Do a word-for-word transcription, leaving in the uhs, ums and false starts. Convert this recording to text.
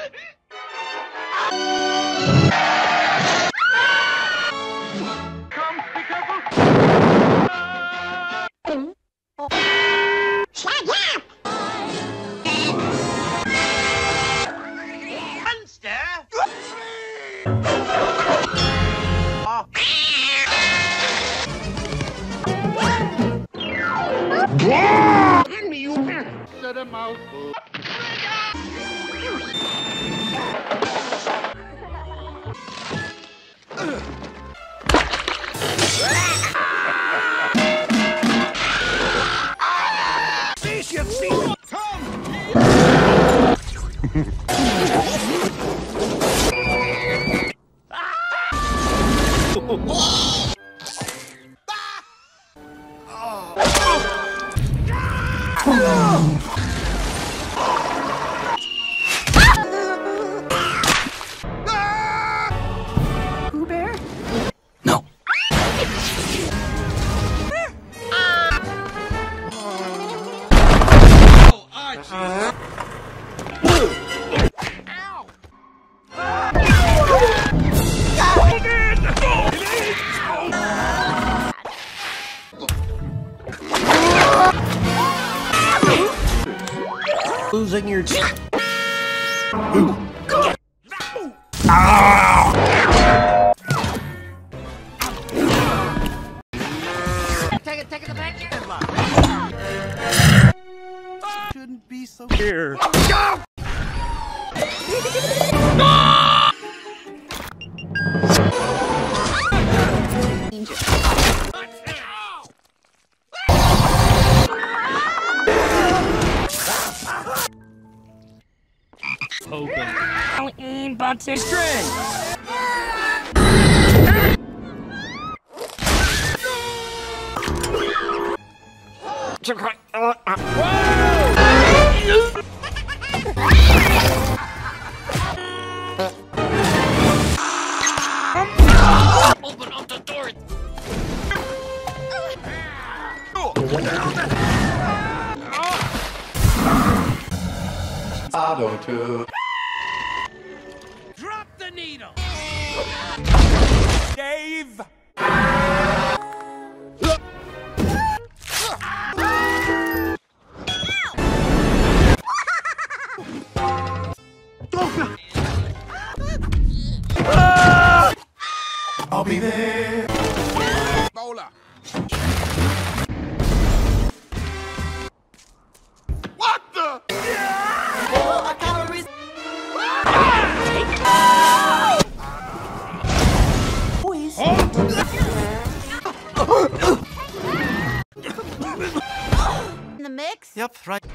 Come, be careful. Shut up! Monster! Hand me you. Set a mouthful. Fish, you see. Come! Pooh Bear? No. Oh, Archie! Losing your. Take it, take it to the back. Shouldn't be so here. Go! Don't eat boxer string. Open up the door! I don't too. Drop the needle! Dave. I'll be there. Bowler! What the? In the mix? Yep, right.